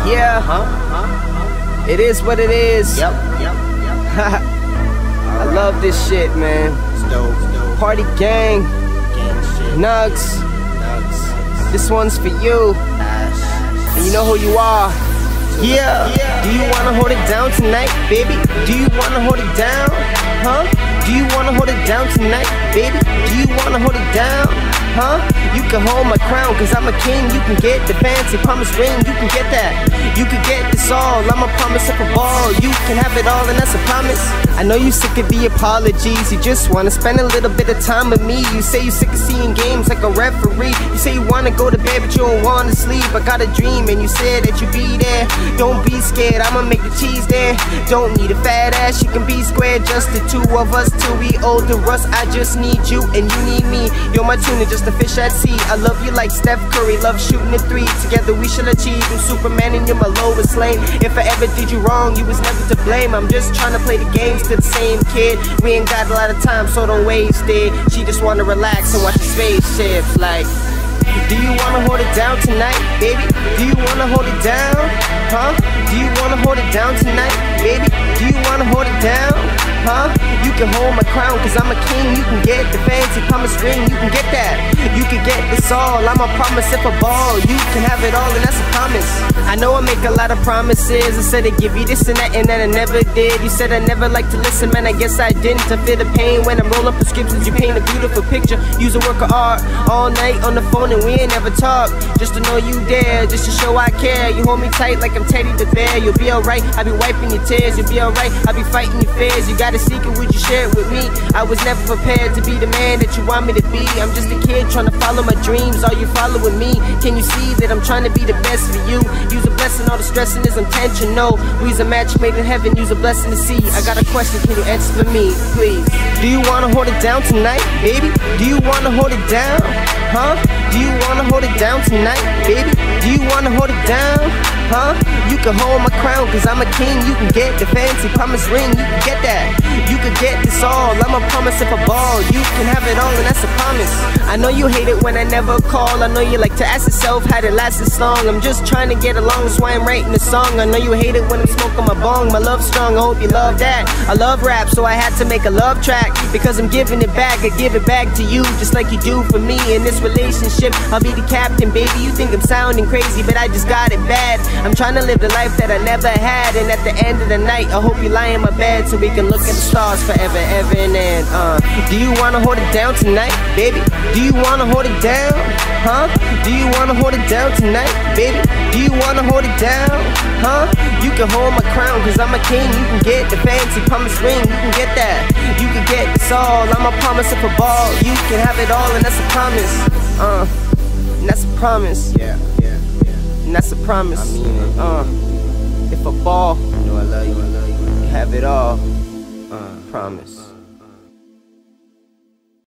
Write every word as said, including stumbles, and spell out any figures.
Yeah, Huh? Huh? it is what it is. Yep, yep, yep. I love this shit, man. It's dope, it's dope. Party gang, Gang shit. Nugs, Nugs. this one's for you. Ash. And you know who you are. Yeah. Yeah. Do you wanna hold it down tonight, baby? Do you wanna hold it down? Huh? Do you wanna hold it down tonight, baby? Do you wanna hold it down? Huh? You can hold my crown, cause I'm a king. You can get the fancy promise ring, you can get that. You can get this all, I'm a promise of a ball. You can have it all, and that's a promise. I know you sick of the apologies. You just wanna spend a little bit of time with me. You say you sick of seeing games like a referee. You say you wanna go to bed, but you don't wanna sleep. I got a dream, and you said that you be there. Don't be scared, I'ma make the cheese there. Don't need a fat ass, you can be square. Just the two of us till we older us. I just need you, and you need me. You're my tuna, just a fish at sea. I love you like Steph Curry, love shooting a three. Together we shall achieve. I'm Superman and you're my lowest lane. If I ever did you wrong, you was never to blame. I'm just trying to play the games to the same kid. We ain't got a lot of time, so don't waste it. She just wanna relax and watch the spaceships. Like, do you wanna hold it down tonight, baby? Do you wanna hold it down? Huh? Do you wanna hold it down tonight, baby? Do you wanna hold it down? Huh? You can hold my crown, cause I'm a king. You can get the fancy promise ring, you can get that. You can get this all, I'm a promise if a ball. You can have it all, and that's a promise. I know I make a lot of promises. I said I'd give you this and that, and then I never did. You said I never like to listen, man, I guess I didn't. I feel the pain when I'm rolling prescriptions. You paint a beautiful picture, use a work of art. All night on the phone and we ain't never talk. Just to know you there, just to show I care. You hold me tight like I'm Teddy the Bear. You'll be alright, I'll be wiping your tears. You'll be alright, I'll be fighting your fears. You got a secret, would you share it with me? I was never prepared to be the man that you want me to be. I'm just a kid trying to follow my dreams. Are you following me? Can you see that I'm trying to be the best for you? Use a blessing, all the stressing is intentional. We's a match made in heaven, use a blessing to see. I got a question, can you answer for me, please? Do you wanna hold it down tonight, baby? Do you wanna hold it down? Huh? Do you wanna hold it down tonight, baby? Do you wanna hold it down? Huh? You can hold my crown, cause I'm a king. You can get the fancy promise ring, you can get that. You can get this all, I'm a promise if a ball. You can have it all, and that's a promise. I know you hate it when I never call. I know you like to ask yourself how it lasts this long. I'm just trying to get along, that's why I'm writing a song. I know you hate it when I'm smoking my bong. My love's strong, I hope you love that. I love rap, so I had to make a love track. Because I'm giving it back, I give it back to you, just like you do for me. In this relationship, I'll be the captain, baby. You think I'm sounding crazy, but I just got it bad. I'm trying to live the life that I never had. And at the end of the night, I hope you lie in my bed so we can look at the stars forever, ever and and uh Do you wanna hold it down tonight, baby? Do you wanna hold it down? Huh? Do you wanna hold it down tonight, baby? Do you wanna hold it down? Huh? You can hold my crown, cause I'm a king. You can get the fancy promise ring, you can get that. You can get this all, I'm a promise of a ball. You can have it all, and that's a promise. Uh, and that's a promise. Yeah, yeah, yeah. And that's a promise. I mean it. Uh, if a ball, You know I love you, I love you. you have it all. Uh, Promise.